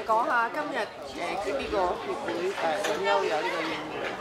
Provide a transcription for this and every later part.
講下今日呢個協會點解會有呢個應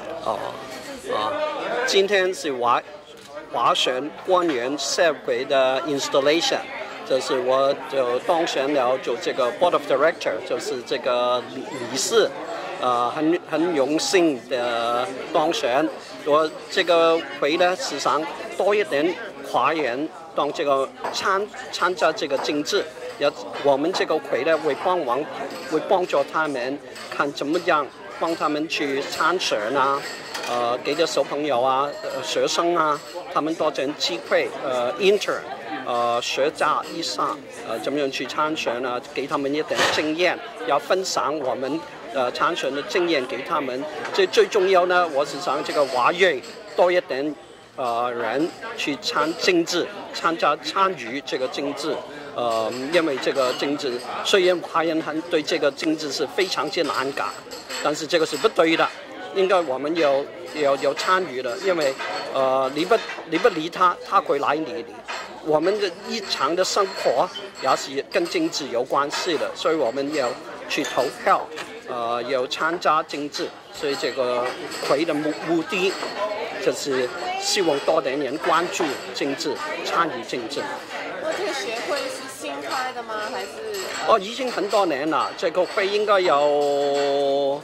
援？ 今天是划旋官员社会的 installation， 就是我就当选了，就这个 board of director， 就是这个理事，很荣幸的当选。我这个会呢，时常多一点华人当这个参加这个政治。我们这个会呢会帮助他们看怎么样帮他们去参选啊，给的小朋友啊、学生啊，他们多点机会intern， 学家以上怎么样去参选啊，给他们一点经验，要分享我们参选的经验给他们。最重要呢，我是想这个华裔多一点人去参与这个政治。因为这个政治，虽然华人对这个政治是非常之难搞，但是这个是不对的，应该我们有参与的，因为你不理他，他会来理你。我们的日常的生活也是跟政治有关系的，所以我们要去投票，要参加政治，所以这个会的目的就是希望多点人关注政治，参与政治。 这个协会是新开的吗？还是？ 已经很多年了。这个会应该有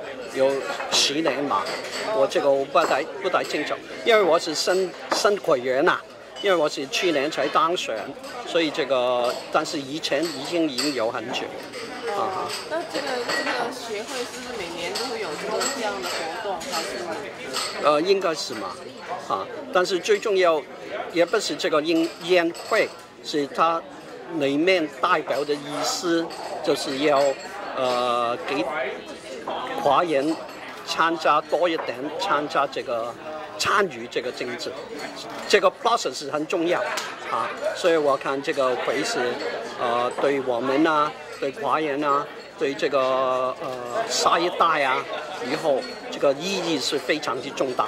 10年嘛。我这个不太清楚，因为我是新会员呐。因为我是去年才当选，所以这个但是以前已经有很久。 那这个协会是不是每年都会有这样的活动，还是？ 应该是嘛。但是最重要也不是这个宴会。是它里面代表的意思，就是要给华人多一点参与这个政治，这个 process 是很重要所以我看这个会是对我们啊，对华人啊，对这个下一代啊，以後這個意義是非常之重大。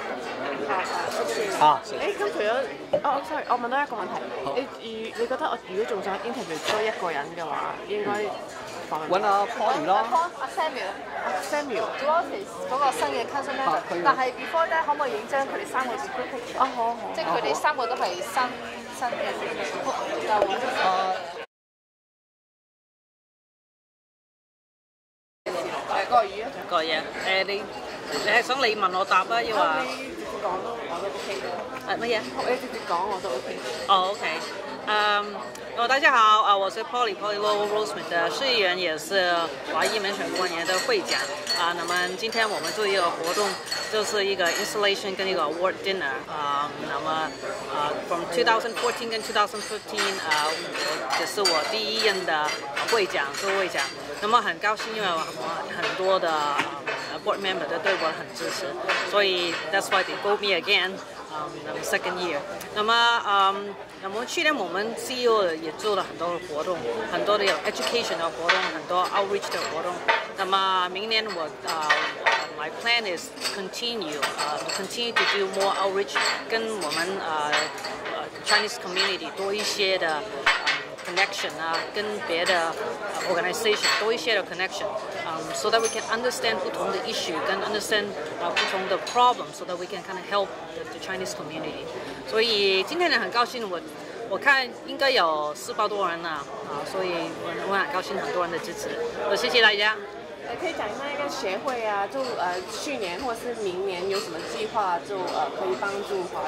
咁除咗sorry， 我問多一個問題，你覺得我如果仲想 interview 多一個人嘅話，應該揾阿 Polly 咯， 阿 Samuel， 做嗰時嗰個新嘅 council member， 但係 before 咧，可唔可以影張佢哋3個 group picture？ 好， 即係佢哋3個都係新嘅個嘢你係想你問我答啊，要話？ 你直接講都我都 OK 嘅。 乜嘢？ 你直接講我都 OK。 OK。大家好我是 Polly Low Rosemary 的市议员，也是华裔民选官员的会长那么今天我们做一个活动，就是一个 installation 跟一个 award dinner那么from 2014跟2015这是我第一任的会长，做会长。那么很高兴，因为我很多的board member 都对我很支持，所以 that's why they vote me again second year。那么去年我们 CEO 也做了很多活动，很多的有 education 的活动，很多 outreach 的活动。那么明年我my plan is continue to do more outreach， 跟我们Chinese community 多一些的connection 跟别的 organization 多一些的 connection so that we can understand 不同的 issue 跟 understand 不同的 problem so that we can kind of help the Chinese community。 所以今天呢很高兴，我看应该有400多人所以我很高兴很多人的支持，谢谢大家。 可以讲一下一个协会就去年或是明年有什么计划，就可以帮助华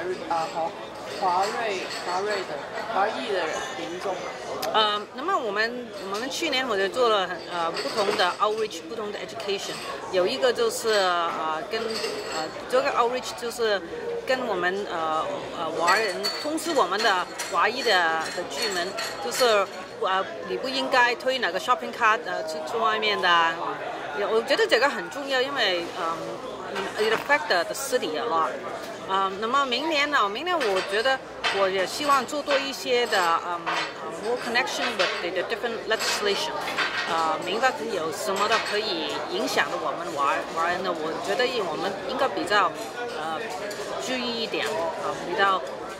裔的民众。 那么我们去年我就做了不同的 outreach， 不同的 education， 有一个就是跟这个 outreach 就是跟我们华人通知我们的华裔的居民，就是你不应该推哪个 shopping cart 去外面的。我觉得这个很重要，因为it affect the city a lot。那么明年我觉得我也希望做多一些的more connection with the different legislation。明白有什么的可以影响的我们华人的，我觉得我们应该比较注意一点比较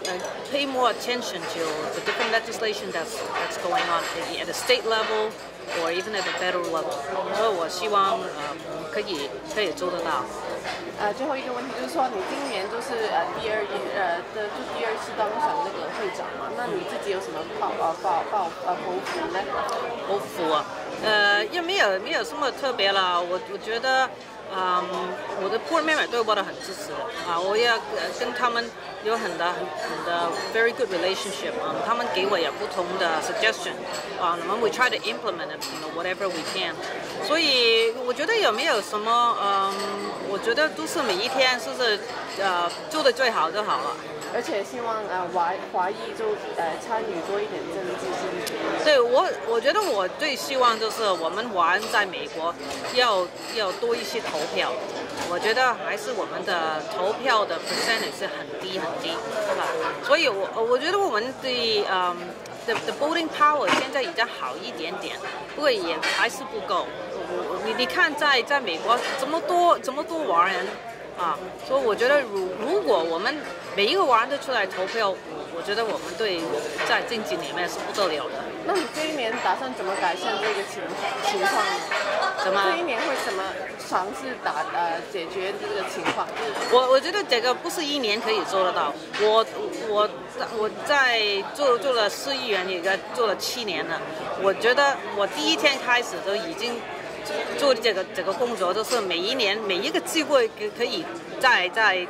pay more attention to the different legislation that's going on at the state level or even at the federal level. 所以我希望可以做得到。 最后一个问题就是说，你今年就是第二次当上那个会长嘛，那你自己有什么抱负呢？ 抱负啊，也没有什么特别啦。我觉得，我的 board member 对我的很支持啊，我也跟他们有很的 very good relationship 啊，他们给我有不同的 suggestion 啊，那么 we try to implement it, whatever we can。所以我觉得有没有什么我觉得都是每一天就是做得最好就好了。 而且希望华裔就参与多一点政治，是不是？ 对我觉得我最希望就是我们华人在美国要多一些投票。我觉得还是我们的投票的 percentage 是很低很低，是吧？所以我觉得我们的the voting power 现在已经好一点点，不过也还是不够。你看在美国这么多华人啊，所以我觉得如果我们每一个华人都出来投票，我觉得我们对在政治里面是不得了的。 那你这一年打算怎么改善这个情况呢？这一年会怎么尝试解决这个情况？ 我觉得这个不是一年可以做得到。我在做了市议员，也做了7年了。我觉得我第一天开始都已经做这个工作，就是每一年每一个机会可以在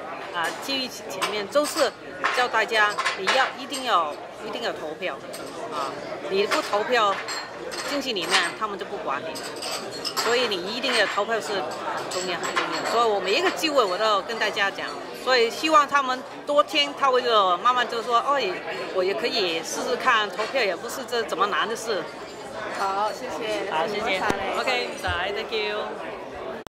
TV 前面，就是叫大家你一定要投票啊！你不投票，经济里面他们就不管你了。所以你一定要投票是很重要。所以我每一个机会我都跟大家讲，所以希望他们多听，他会就慢慢就说，我也可以试试看投票，也不是这怎么难的事。 好，谢谢。 好，谢谢。OK， Thank you。